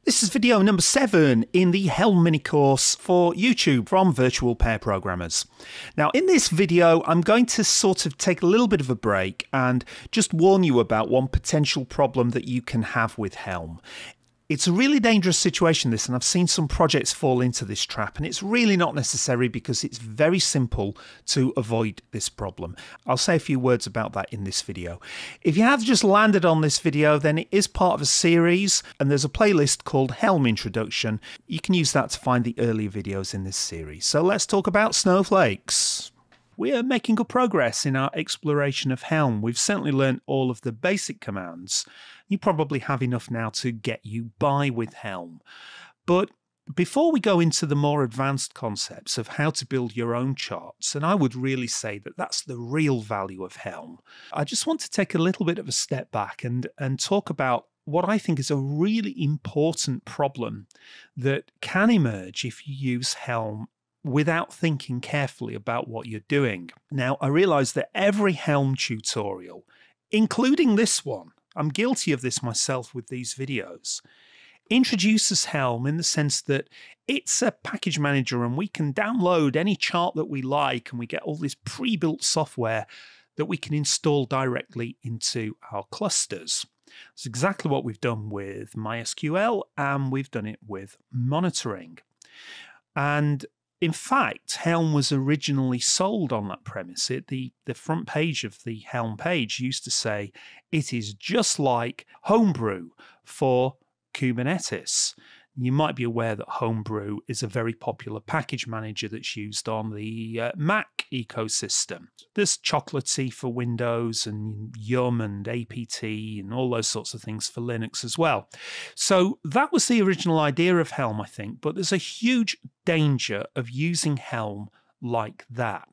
This is video number 7 in the Helm mini course for YouTube from Virtual Pair Programmers. Now in this video I'm going to sort of take a little bit of a break and just warn you about one potential problem that you can have with Helm. It's a really dangerous situation, this, and I've seen some projects fall into this trap, and it's really not necessary because it's very simple to avoid this problem. I'll say a few words about that in this video. If you have just landed on this video, then it is part of a series, and there's a playlist called Helm Introduction. You can use that to find the earlier videos in this series. So let's talk about snowflakes. We are making good progress in our exploration of Helm. We've certainly learned all of the basic commands. You probably have enough now to get you by with Helm. But before we go into the more advanced concepts of how to build your own charts, and I would really say that that's the real value of Helm, I just want to take a little bit of a step back and talk about what I think is a really important problem that can emerge if you use Helm without thinking carefully about what you're doing. Now, I realize that every Helm tutorial, including this one, I'm guilty of this myself with these videos, introduces Helm in the sense that it's a package manager and we can download any chart that we like and we get all this pre-built software that we can install directly into our clusters. It's exactly what we've done with MySQL, and we've done it with monitoring. And in fact, Helm was originally sold on that premise. The front page of the Helm page used to say, it is just like Homebrew for Kubernetes. You might be aware that Homebrew is a very popular package manager that's used on the Mac ecosystem. There's Chocolatey for Windows and Yum and APT and all those sorts of things for Linux as well. So that was the original idea of Helm, I think, but there's a huge danger of using Helm like that.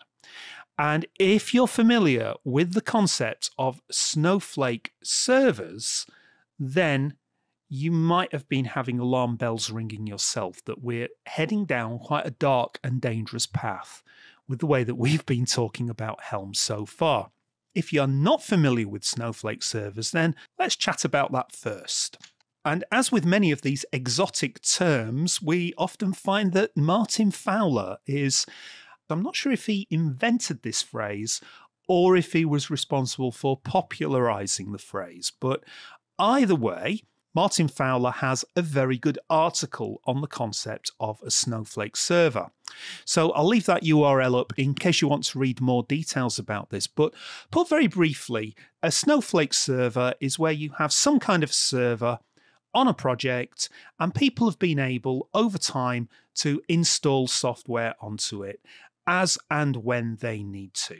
And if you're familiar with the concept of Snowflake servers, then you might have been having alarm bells ringing yourself that we're heading down quite a dark and dangerous path with the way that we've been talking about Helm so far. If you're not familiar with Snowflake servers, then let's chat about that first. And as with many of these exotic terms, we often find that Martin Fowler is, I'm not sure if he invented this phrase or if he was responsible for popularizing the phrase, but either way, Martin Fowler has a very good article on the concept of a Snowflake server. So I'll leave that URL up in case you want to read more details about this. But put very briefly, a Snowflake server is where you have some kind of server on a project and people have been able over time to install software onto it as and when they need to.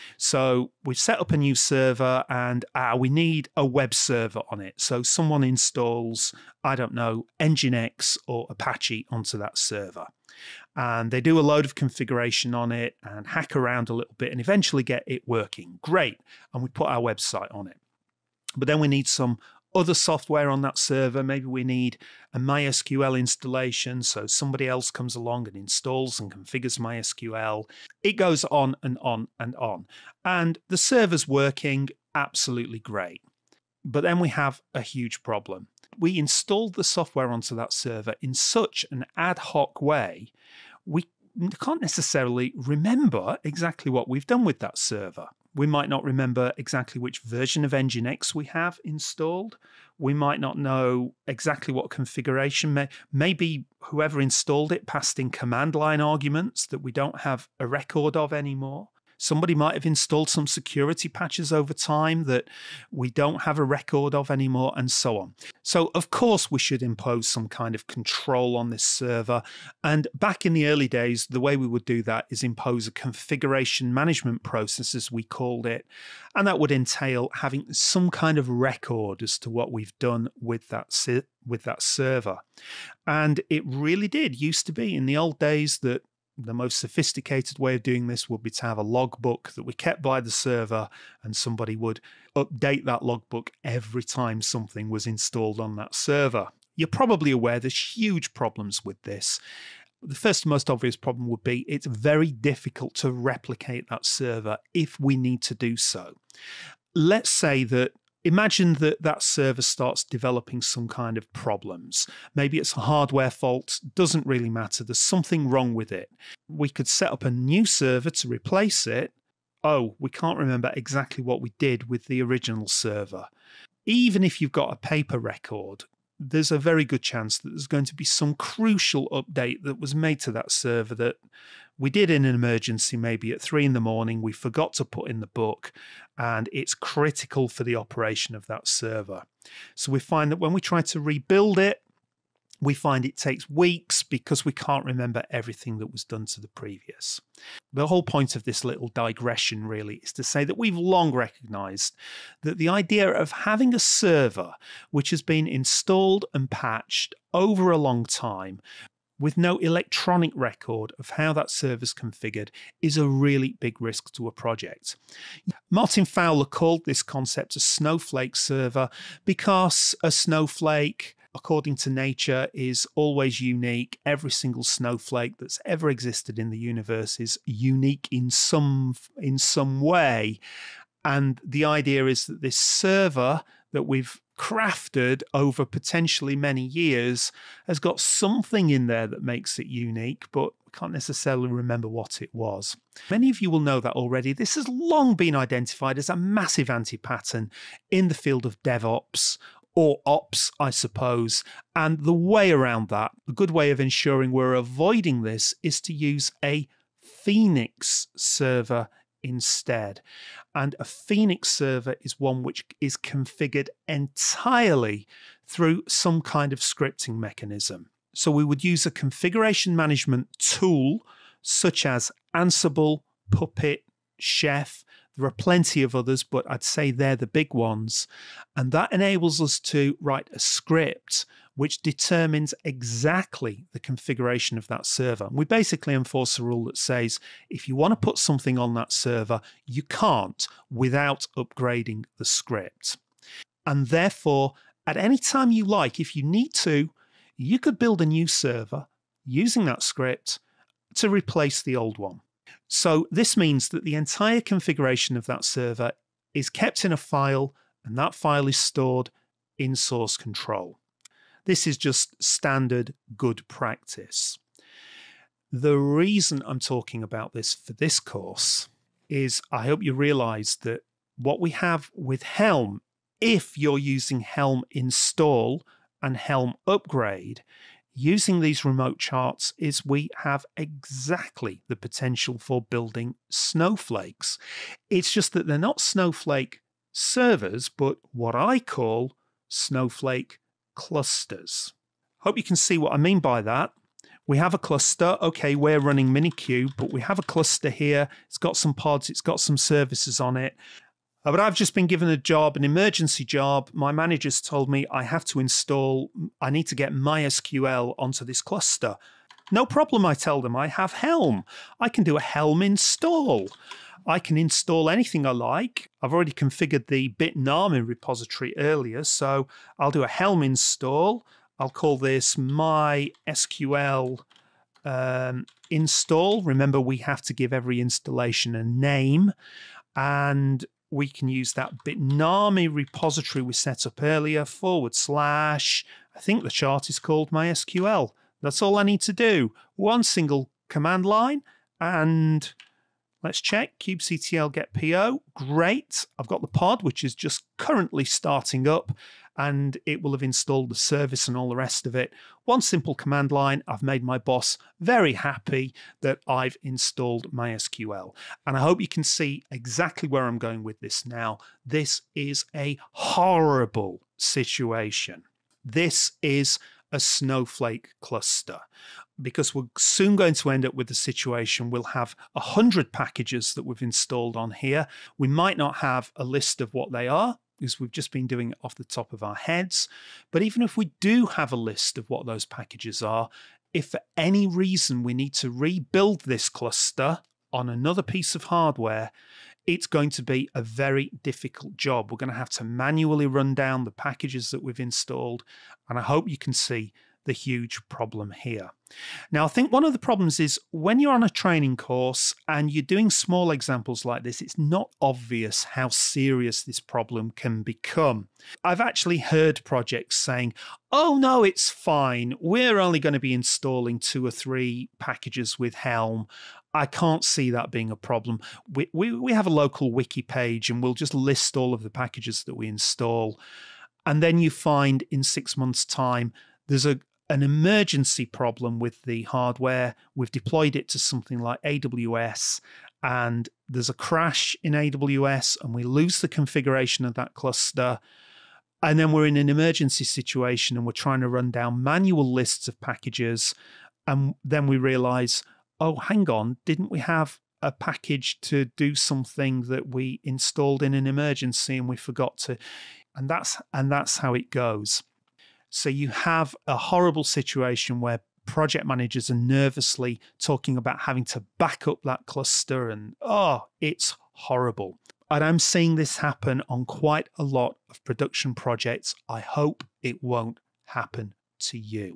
So we've set up a new server and we need a web server on it. So someone installs, I don't know, Nginx or Apache onto that server. And they do a load of configuration on it and hack around a little bit and eventually get it working. Great. And we put our website on it. But then we need some other software on that server. Maybe we need a MySQL installation, so somebody else comes along and installs and configures MySQL. It goes on and on and on. And the server's working absolutely great. But then we have a huge problem. We installed the software onto that server in such an ad hoc way, we can't necessarily remember exactly what we've done with that server. We might not remember exactly which version of Nginx we have installed. We might not know exactly what configuration. Maybe whoever installed it passed in command line arguments that we don't have a record of anymore. Somebody might have installed some security patches over time that we don't have a record of anymore, and so on. So, of course, we should impose some kind of control on this server. And back in the early days, the way we would do that is impose a configuration management process, as we called it. And that would entail having some kind of record as to what we've done with that server. And it really did used to be in the old days that the most sophisticated way of doing this would be to have a logbook that we kept by the server, and somebody would update that logbook every time something was installed on that server. You're probably aware there's huge problems with this. The first and most obvious problem would be it's very difficult to replicate that server if we need to do so. Let's say that Imagine that that server starts developing some kind of problems. Maybe it's a hardware fault, doesn't really matter. There's something wrong with it. We could set up a new server to replace it. Oh, we can't remember exactly what we did with the original server. Even if you've got a paper record, there's a very good chance that there's going to be some crucial update that was made to that server that we did in an emergency, maybe at 3 a.m. We forgot to put in the book, and it's critical for the operation of that server. So we find that when we try to rebuild it, we find it takes weeks because we can't remember everything that was done to the previous. The whole point of this little digression really is to say that we've long recognized that the idea of having a server which has been installed and patched over a long time with no electronic record of how that server is configured is a really big risk to a project. Martin Fowler called this concept a snowflake server because a snowflake, according to nature, is always unique. Every single snowflake that's ever existed in the universe is unique in some way. And the idea is that this server that we've crafted over potentially many years has got something in there that makes it unique, but we can't necessarily remember what it was. Many of you will know that already. This has long been identified as a massive anti-pattern in the field of DevOps, or ops, I suppose. And the way around that, a good way of ensuring we're avoiding this, is to use a Phoenix server instead. And a Phoenix server is one which is configured entirely through some kind of scripting mechanism. So we would use a configuration management tool such as Ansible, Puppet, Chef. There are plenty of others, but I'd say they're the big ones. And that enables us to write a script which determines exactly the configuration of that server. We basically enforce a rule that says, if you want to put something on that server, you can't without upgrading the script. And therefore, at any time you like, if you need to, you could build a new server using that script to replace the old one. So this means that the entire configuration of that server is kept in a file, and that file is stored in source control. This is just standard good practice. The reason I'm talking about this for this course is I hope you realize that what we have with Helm, if you're using Helm install and Helm upgrade, using these remote charts, is we have exactly the potential for building snowflakes. It's just that they're not snowflake servers, but what I call snowflake clusters. Hope you can see what I mean by that. We have a cluster. Okay, we're running Minikube, but we have a cluster here. It's got some pods. It's got some services on it. But I've just been given a job, an emergency job. My manager's told me I need to get MySQL onto this cluster. No problem, I tell them. I have Helm. I can do a Helm install. I can install anything I like. I've already configured the Bitnami repository earlier, so I'll do a Helm install. I'll call this MySQL install. Remember, we have to give every installation a name, and we can use that Bitnami repository we set up earlier, / I think the chart is called MySQL. That's all I need to do. One single command line, and let's check. kubectl get PO. Great. I've got the pod, which is just currently starting up, and it will have installed the service and all the rest of it. One simple command line. I've made my boss very happy that I've installed MySQL. And I hope you can see exactly where I'm going with this now. This is a horrible situation. This is a snowflake cluster, because we're soon going to end up with a situation we'll have 100 packages that we've installed on here. We might not have a list of what they are, because we've just been doing it off the top of our heads. But even if we do have a list of what those packages are, if for any reason we need to rebuild this cluster on another piece of hardware, it's going to be a very difficult job. We're going to have to manually run down the packages that we've installed, and I hope you can see the huge problem here. Now, I think one of the problems is when you're on a training course and you're doing small examples like this, it's not obvious how serious this problem can become. I've actually heard projects saying, oh no, it's fine. We're only going to be installing 2 or 3 packages with Helm. I can't see that being a problem. We have a local wiki page and we'll just list all of the packages that we install. And then you find in 6 months' time, there's an emergency problem with the hardware. We've deployed it to something like AWS and there's a crash in AWS and we lose the configuration of that cluster. And then we're in an emergency situation and we're trying to run down manual lists of packages. And then we realize, oh, hang on, didn't we have a package to do something that we installed in an emergency and we forgot to? And that's how it goes. So you have a horrible situation where project managers are nervously talking about having to back up that cluster and, oh, it's horrible. And I'm seeing this happen on quite a lot of production projects. I hope it won't happen to you.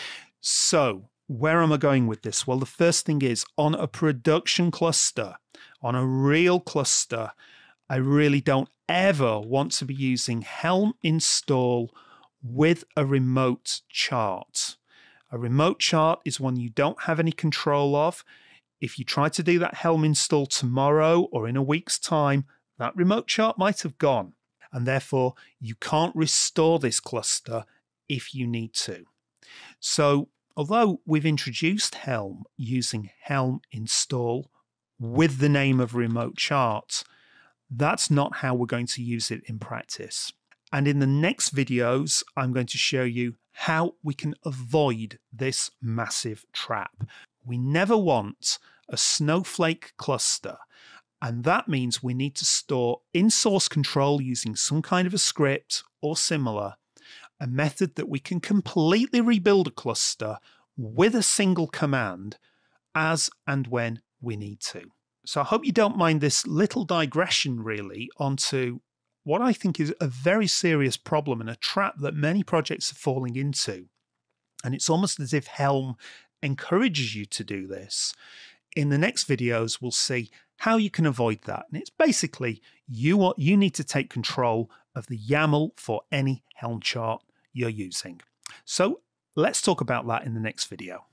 So where am I going with this? Well, the first thing is on a production cluster, on a real cluster, I really don't ever want to be using Helm install with a remote chart. A remote chart is one you don't have any control of. If you try to do that Helm install tomorrow or in a week's time, that remote chart might have gone. And therefore, you can't restore this cluster if you need to. So, although we've introduced Helm using Helm install with the name of remote chart, that's not how we're going to use it in practice. And in the next videos, I'm going to show you how we can avoid this massive trap. We never want a snowflake cluster. And that means we need to store in source control using some kind of a script or similar, a method that we can completely rebuild a cluster with a single command as and when we need to. So I hope you don't mind this little digression really onto what I think is a very serious problem and a trap that many projects are falling into. And it's almost as if Helm encourages you to do this. In the next videos, we'll see how you can avoid that. And it's basically you need to take control of the YAML for any Helm chart you're using. So let's talk about that in the next video.